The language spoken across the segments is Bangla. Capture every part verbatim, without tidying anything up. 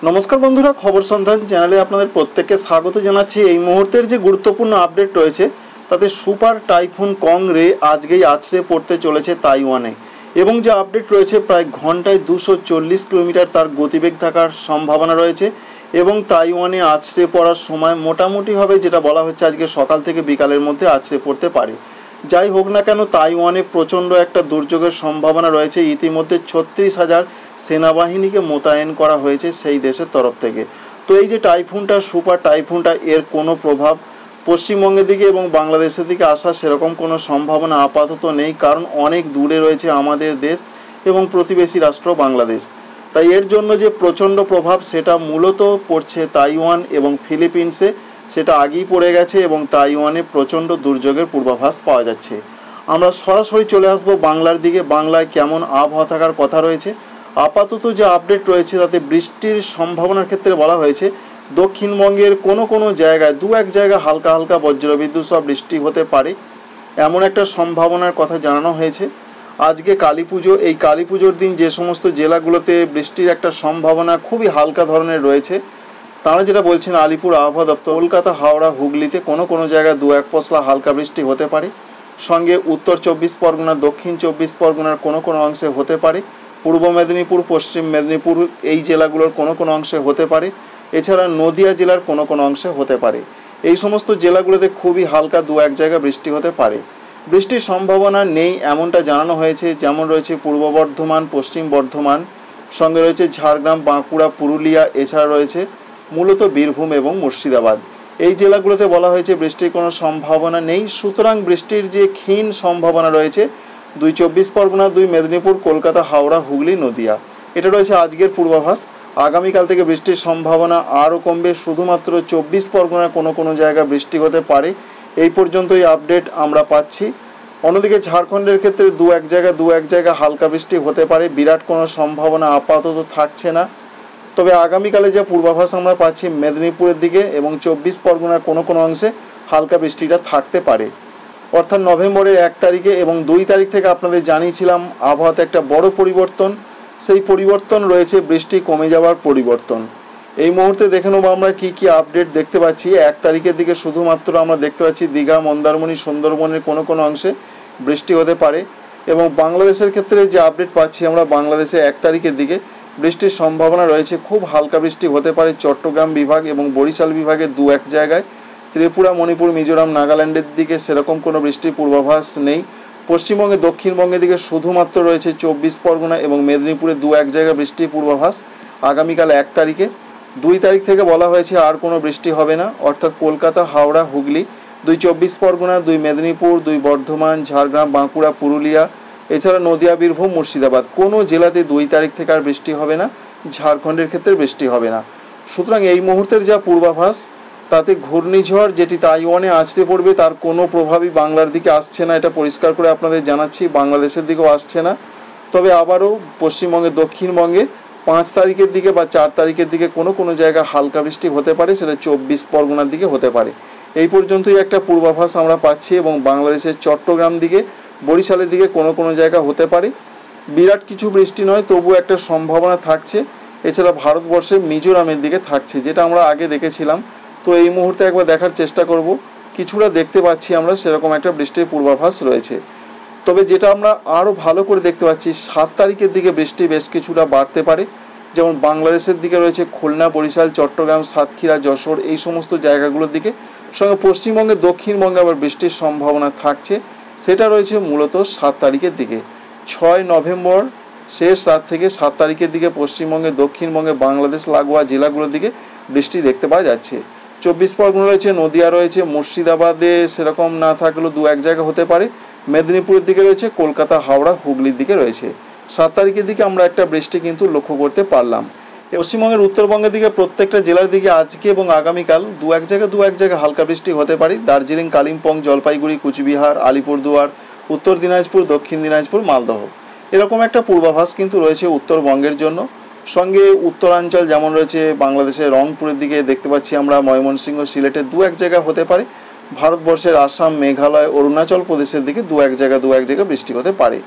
नमस्कार बंधुरा खबर सन्धान चैनले आपनादेर प्रत्येकके स्वागत जानाচ্ছি। এই মুহূর্তের যে গুরুত্বপূর্ণ আপডেট রয়েছে তাতে সুপার টাইফুন কংরে আজকেই আছড়ে পড়তে চলেছে তাইওয়ানে এবং যে আপডেট রয়েছে প্রায় ঘন্টায় দুশো চল্লিশ কিলোমিটার তার গতিবেগ থাকার সম্ভাবনা রয়েছে এবং তাইওয়ানে আছড়ে পড়ার সময় মোটামুটিভাবে যেটা বলা হচ্ছে আজকে সকাল থেকে বিকালের মধ্যে আছড়ে পড়তে পারে। যাই হোক না কেন তাইওয়ানে প্রচণ্ড একটা দুর্যোগের সম্ভাবনা রয়েছে। ইতিমধ্যে ছত্রিশ হাজার সেনাবাহিনীকে মোতায়েন করা হয়েছে সেই দেশের তরফ থেকে। তো এই যে টাইফুনটা সুপার টাইফুনটা এর কোনো প্রভাব পশ্চিমবঙ্গের দিকে এবং বাংলাদেশের দিকে আসার সেরকম কোনো সম্ভাবনা আপাতত নেই, কারণ অনেক দূরে রয়েছে আমাদের দেশ এবং প্রতিবেশী রাষ্ট্র বাংলাদেশ। তাই এর জন্য যে প্রচণ্ড প্রভাব সেটা মূলত পড়ছে তাইওয়ান এবং ফিলিপিন্সে, সেটা আগেই পড়ে গেছে এবং তাইওয়ানে প্রচণ্ড দুর্যোগের পূর্বাভাস পাওয়া যাচ্ছে। আমরা সরাসরি চলে আসব বাংলার দিকে। বাংলায় কেমন আবহাওয়া থাকার কথা রয়েছে আপাতত যে আপডেট রয়েছে তাতে বৃষ্টির সম্ভাবনার ক্ষেত্রে বলা হয়েছে দক্ষিণবঙ্গের কোনো কোনো জায়গায় দু এক জায়গায় হালকা হালকা বজ্রবিদ্যুৎ সহ বৃষ্টি হতে পারে, এমন একটা সম্ভাবনার কথা জানানো হয়েছে। আজকে কালী পুজো, এই কালী পুজোর দিন যে সমস্ত জেলাগুলোতে বৃষ্টির একটা সম্ভাবনা খুবই হালকা ধরনের রয়েছে তারা যেটা বলছেন আলিপুর আবহাওয়া দপ্তর, কলকাতা, হাওড়া, হুগলিতে কোনো কোনো জায়গায় দু এক পশলা হালকা বৃষ্টি হতে পারে, সঙ্গে উত্তর চব্বিশ পরগনা, দক্ষিণ চব্বিশ পরগনার কোনো কোনো অংশে হতে পারে, পূর্ব মেদিনীপুর, পশ্চিম মেদিনীপুর এই জেলাগুলোর কোনো কোনো অংশে হতে পারে, এছাড়া নদিয়া জেলার কোনো কোনো অংশে হতে পারে। এই সমস্ত জেলাগুলোতে খুবই হালকা দু এক জায়গায় বৃষ্টি হতে পারে। বৃষ্টির সম্ভাবনা নেই এমনটা জানানো হয়েছে, যেমন রয়েছে পূর্ব বর্ধমান, পশ্চিম বর্ধমান, সঙ্গে রয়েছে ঝাড়গ্রাম, বাঁকুড়া, পুরুলিয়া, এছাড়া রয়েছে মূলত বীরভূম এবং মুর্শিদাবাদ। এই জেলাগুলোতে বলা হয়েছে বৃষ্টির কোনো সম্ভাবনা নেই। সুতরাং বৃষ্টির যে ক্ষীণ সম্ভাবনা রয়েছে দুই চব্বিশ পরগনা, দুই মেদিনীপুর, কলকাতা, হাওড়া, হুগলি, নদিয়া, এটা রয়েছে আজকের পূর্বাভাস। আগামীকাল থেকে বৃষ্টির সম্ভাবনা আরও কমবে, শুধুমাত্র চব্বিশ পরগনায় কোনো কোনো জায়গায় বৃষ্টি হতে পারে। এই পর্যন্তই আপডেট আমরা পাচ্ছি। অন্যদিকে ঝাড়খণ্ডের ক্ষেত্রে দু এক জায়গায় দু এক জায়গায় হালকা বৃষ্টি হতে পারে, বিরাট কোনো সম্ভাবনা আপাতত থাকছে না। তবে আগামীকালে যে পূর্বাভাস আমরা পাচ্ছি মেদিনীপুরের দিকে এবং চব্বিশ পরগনার কোনো কোনো অংশে হালকা বৃষ্টিটা থাকতে পারে। অর্থাৎ নভেম্বরের এক তারিখে এবং দুই তারিখ থেকে আপনাদের জানিয়েছিলাম আবহাওয়াতে একটা বড় পরিবর্তন, সেই পরিবর্তন রয়েছে বৃষ্টি কমে যাওয়ার পরিবর্তন। এই মুহূর্তে দেখে নেব আমরা কী কী আপডেট দেখতে পাচ্ছি। এক তারিখের দিকে শুধুমাত্র আমরা দেখতে পাচ্ছি দীঘা, মন্দারমণি, সুন্দরবনের কোনো কোনো অংশে বৃষ্টি হতে পারে এবং বাংলাদেশের ক্ষেত্রে যে আপডেট পাচ্ছি আমরা বাংলাদেশে এক তারিখের দিকে বৃষ্টির সম্ভাবনা রয়েছে, খুব হালকা বৃষ্টি হতে পারে চট্টগ্রাম বিভাগ এবং বরিশাল বিভাগের দু এক জায়গায়। ত্রিপুরা, মণিপুর, মিজোরাম, নাগাল্যান্ডের দিকে সেরকম কোনো বৃষ্টির পূর্বাভাস নেই। পশ্চিমবঙ্গে, দক্ষিণবঙ্গের দিকে শুধুমাত্র রয়েছে চব্বিশ পরগনা এবং মেদিনীপুরে দু এক জায়গায় বৃষ্টির পূর্বাভাস আগামীকাল এক তারিখে। দুই তারিখ থেকে বলা হয়েছে আর কোনো বৃষ্টি হবে না, অর্থাৎ কলকাতা, হাওড়া, হুগলি, দুই চব্বিশ পরগনা, দুই মেদিনীপুর, দুই বর্ধমান, ঝাড়গ্রাম, বাঁকুড়া, পুরুলিয়া, এছাড়া নদিয়া, বীরভূম, মুর্শিদাবাদ, কোনো জেলাতে দুই তারিখ থেকে আর বৃষ্টি হবে না। ঝাড়খণ্ডের ক্ষেত্রে বৃষ্টি হবে না। সুতরাং এই মুহূর্তের যা পূর্বাভাস তাতে ঘূর্ণিঝড় যেটি তাইওয়ানে আছড়ে পড়বে তার কোনো প্রভাবই বাংলার দিকে আসছে না, এটা পরিষ্কার করে আপনাদের জানাচ্ছি। বাংলাদেশের দিকেও আসছে না। তবে আবারও পশ্চিমবঙ্গে, দক্ষিণবঙ্গে পাঁচ তারিখের দিকে বা চার তারিখের দিকে কোনো কোনো জায়গায় হালকা বৃষ্টি হতে পারে, সেটা চব্বিশ পরগনার দিকে হতে পারে। এই পর্যন্তই একটা পূর্বাভাস আমরা পাচ্ছি এবং বাংলাদেশের চট্টগ্রাম দিকে, বরিশালের দিকে কোনো কোনো জায়গা হতে পারে। বিরাট কিছু বৃষ্টি নয়, তবু একটা সম্ভাবনা থাকছে। এছাড়া ভারতবর্ষের মিজোরামের দিকে থাকছে, যেটা আমরা আগে দেখেছিলাম। তো এই মুহূর্তে একবার দেখার চেষ্টা করব, কিছুটা দেখতে পাচ্ছি আমরা সেরকম একটা বৃষ্টির পূর্বাভাস রয়েছে। তবে যেটা আমরা আরও ভালো করে দেখতে পাচ্ছি সাত তারিখের দিকে বৃষ্টি বেশ কিছুটা বাড়তে পারে, যেমন বাংলাদেশের দিকে রয়েছে খুলনা, বরিশাল, চট্টগ্রাম, সাতক্ষীরা, যশোর, এই সমস্ত জায়গাগুলোর দিকে। সঙ্গে পশ্চিমবঙ্গে, দক্ষিণবঙ্গে আবার বৃষ্টির সম্ভাবনা থাকছে, সেটা রয়েছে মূলত সাত তারিখের দিকে। ছয় নভেম্বর শেষ রাত থেকে সাত তারিখের দিকে পশ্চিমবঙ্গে, দক্ষিণবঙ্গে, বাংলাদেশ লাগোয়া জেলাগুলোর দিকে বৃষ্টি দেখতে পাওয়া যাচ্ছে। চব্বিশ পরগনা রয়েছে, নদিয়া রয়েছে, মুর্শিদাবাদে সেরকম না থাকলেও দু এক জায়গা হতে পারে, মেদিনীপুরের দিকে রয়েছে, কলকাতা, হাওড়া, হুগলির দিকে রয়েছে। সাত তারিখের দিকে আমরা একটা বৃষ্টি কিন্তু লক্ষ্য করতে পারলাম। পশ্চিমবঙ্গের উত্তরবঙ্গের দিকে প্রত্যেকটা জেলার দিকে আজকে এবং আগামীকাল দু এক জায়গায় দু এক জায়গায় হালকা বৃষ্টি হতে পারে। দার্জিলিং, কালিম্পং, জলপাইগুড়ি, কুচবিহার, আলিপুরদুয়ার, উত্তর দিনাজপুর, দক্ষিণ দিনাজপুর, মালদহ, এরকম একটা পূর্বাভাস কিন্তু রয়েছে উত্তরবঙ্গের জন্য। সঙ্গে উত্তরাঞ্চল যেমন রয়েছে বাংলাদেশের রংপুরের দিকে দেখতে পাচ্ছি আমরা, ময়মনসিংহ, সিলেটে দু এক জায়গায় হতে পারে। ভারতবর্ষের আসাম, মেঘালয়, অরুণাচল প্রদেশের দিকে দু এক জায়গায় দু এক জায়গায় বৃষ্টি হতে পারে।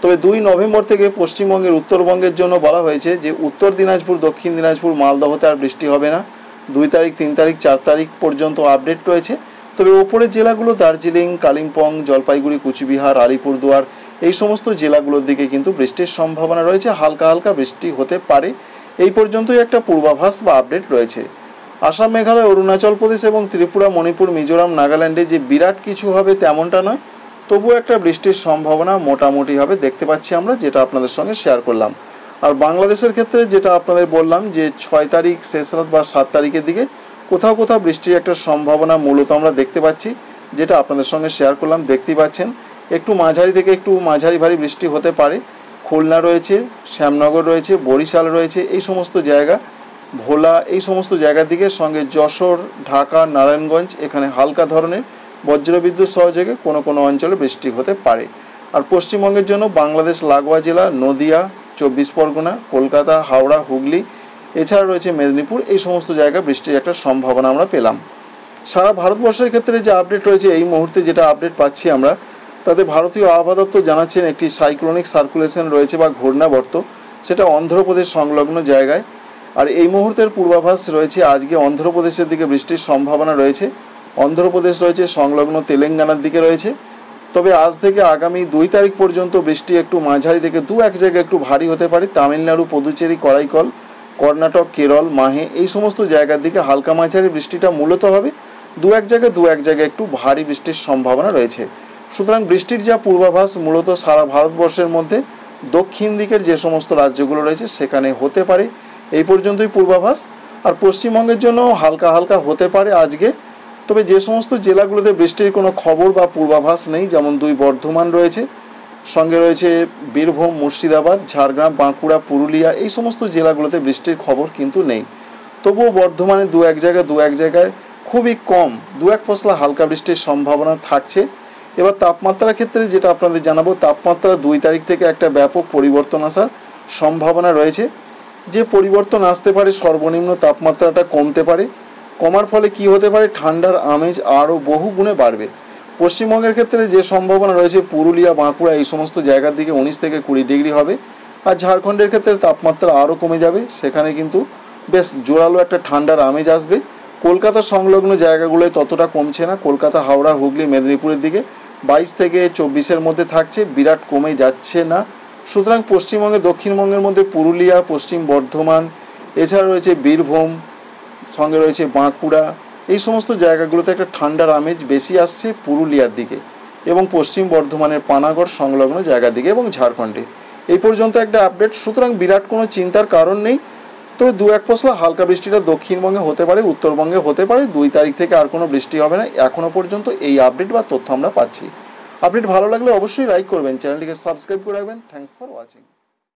তবে দুই নভেম্বর থেকে পশ্চিমবঙ্গের উত্তরবঙ্গের জন্য বলা হয়েছে যে উত্তর দিনাজপুর, দক্ষিণ দিনাজপুর, মালদহতে আর বৃষ্টি হবে না। দুই তারিখ, তিন তারিখ, চার তারিখ পর্যন্ত আপডেট রয়েছে। তবে ওপরের জেলাগুলো দার্জিলিং, কালিম্পং, জলপাইগুড়ি, কুচবিহার, আলিপুরদুয়ার এই সমস্ত জেলাগুলোর দিকে কিন্তু বৃষ্টির সম্ভাবনা রয়েছে, হালকা হালকা বৃষ্টি হতে পারে। এই পর্যন্তই একটা পূর্বাভাস বা আপডেট রয়েছে। আসাম, মেঘালয়, অরুণাচল প্রদেশ এবং ত্রিপুরা, মণিপুর, মিজোরাম, নাগাল্যান্ডে যে বিরাট কিছু হবে তেমনটা নয়, তবুও একটা বৃষ্টির সম্ভাবনা মোটামুটি হবে দেখতে পাচ্ছি আমরা, যেটা আপনাদের সঙ্গে শেয়ার করলাম। আর বাংলাদেশের ক্ষেত্রে যেটা আপনাদের বললাম যে ছয় তারিখ শেষ রাত বা সাত তারিখের দিকে কোথাও কোথাও বৃষ্টির একটা সম্ভাবনা মূলত আমরা দেখতে পাচ্ছি, যেটা আপনাদের সঙ্গে শেয়ার করলাম। দেখতেই পাচ্ছেন একটু মাঝারি থেকে একটু মাঝারি ভারী বৃষ্টি হতে পারে। খুলনা রয়েছে, শ্যামনগর রয়েছে, বরিশাল রয়েছে, এই সমস্ত জায়গা, ভোলা, এই সমস্ত জায়গার দিকে, সঙ্গে যশোর, ঢাকা, নারায়ণগঞ্জ, এখানে হালকা ধরনের বজ্রবিদ্যুৎ সহযোগে কোনো কোনো অঞ্চলে বৃষ্টি হতে পারে। আর পশ্চিমবঙ্গের জন্য বাংলাদেশ লাগোয়া জেলা নদিয়া, চব্বিশ পরগনা, কলকাতা, হাওড়া, হুগলি, এছাড়া রয়েছে মেদিনীপুর, এই সমস্ত জায়গায় বৃষ্টির একটা সম্ভাবনা আমরা পেলাম। সারা ভারতবর্ষের ক্ষেত্রে যে আপডেট রয়েছে এই মুহূর্তে, যেটা আপডেট পাচ্ছি আমরা, তাতে ভারতীয় আবহাওয়া দপ্তর জানাচ্ছেন একটি সাইক্লোনিক সার্কুলেশন রয়েছে বা ঘূর্ণাবর্ত, সেটা অন্ধ্রপ্রদেশ সংলগ্ন জায়গায়। আর এই মুহূর্তের পূর্বাভাস রয়েছে আজকে অন্ধ্রপ্রদেশের দিকে বৃষ্টির সম্ভাবনা রয়েছে। অন্ধ্রপ্রদেশ রয়েছে, সংলগ্ন তেলেঙ্গানার দিকে রয়েছে। তবে আজ থেকে আগামী দুই তারিখ পর্যন্ত বৃষ্টি একটু মাঝারি থেকে দু এক জায়গায় একটু ভারী হতে পারে। তামিলনাড়ু, পুদুচেরি, করাইকল, কর্ণাটক, কেরল, মাহে, এই সমস্ত জায়গার দিকে হালকা মাঝারি বৃষ্টিটা মূলত হবে। দু এক জায়গায় দু এক জায়গায় একটু ভারী বৃষ্টির সম্ভাবনা রয়েছে। সুতরাং বৃষ্টির যা পূর্বাভাস মূলত সারা ভারতবর্ষের মধ্যে দক্ষিণ দিকের যে সমস্ত রাজ্যগুলো রয়েছে সেখানে হতে পারে। এই পর্যন্তই পূর্বাভাস। আর পশ্চিমবঙ্গের জন্য হালকা হালকা হতে পারে আজকে। তবে যে সমস্ত জেলাগুলোতে বৃষ্টির কোনো খবর বা পূর্বাভাস নেই, যেমন দুই বর্ধমান রয়েছে, সঙ্গে রয়েছে বীরভূম, মুর্শিদাবাদ, ঝাড়গ্রাম, বাঁকুড়া, পুরুলিয়া, এই সমস্ত জেলাগুলোতে বৃষ্টির খবর কিন্তু নেই। তবুও বর্ধমানে দু এক জায়গায় দু এক জায়গায় খুবই কম দু এক পশলা হালকা বৃষ্টির সম্ভাবনা থাকছে। এবার তাপমাত্রার ক্ষেত্রে যেটা আপনাদের জানাবো, তাপমাত্রা দুই তারিখ থেকে একটা ব্যাপক পরিবর্তন আসার সম্ভাবনা রয়েছে। যে পরিবর্তন আসতে পারে, সর্বনিম্ন তাপমাত্রাটা কমতে পারে। কমার ফলে কি হতে পারে, ঠান্ডার আমেজ আরও বহু গুণে বাড়বে। পশ্চিমবঙ্গের ক্ষেত্রে যে সম্ভাবনা রয়েছে, পুরুলিয়া, বাঁকুড়া, এই সমস্ত জায়গার দিকে উনিশ থেকে কুড়ি ডিগ্রি হবে। আর ঝাড়খণ্ডের ক্ষেত্রে তাপমাত্রা আরও কমে যাবে, সেখানে কিন্তু বেশ জোরালো একটা ঠান্ডার আমেজ আসবে। কলকাতা সংলগ্ন জায়গাগুলোয় ততটা কমছে না, কলকাতা, হাওড়া, হুগলি, মেদিনীপুরের দিকে বাইশ থেকে চব্বিশের মধ্যে থাকছে, বিরাট কমে যাচ্ছে না। সুতরাং পশ্চিমবঙ্গে, দক্ষিণবঙ্গের মধ্যে পুরুলিয়া, পশ্চিম বর্ধমান, এছাড়া রয়েছে বীরভূম, সঙ্গে রয়েছে বাঁকুড়া, এই সমস্ত জায়গাগুলোতে একটা ঠান্ডার আমেজ বেশি আসছে পুরুলিয়ার দিকে এবং পশ্চিম বর্ধমানের পানাগড় সংলগ্ন জায়গার দিকে এবং ঝাড়খণ্ডে। এই পর্যন্ত একটা আপডেট। সুতরাং বিরাট কোনো চিন্তার কারণ নেই। তবে দু এক পশলা হালকা বৃষ্টিটা দক্ষিণবঙ্গে হতে পারে, উত্তরবঙ্গে হতে পারে। দুই তারিখ থেকে আর কোনো বৃষ্টি হবে না, এখনও পর্যন্ত এই আপডেট বা তথ্য আমরা পাচ্ছি। আপডেট ভালো লাগলে অবশ্যই লাইক করবেন, চ্যানেলটিকে সাবস্ক্রাইব করে রাখবেন। Thanks for watching.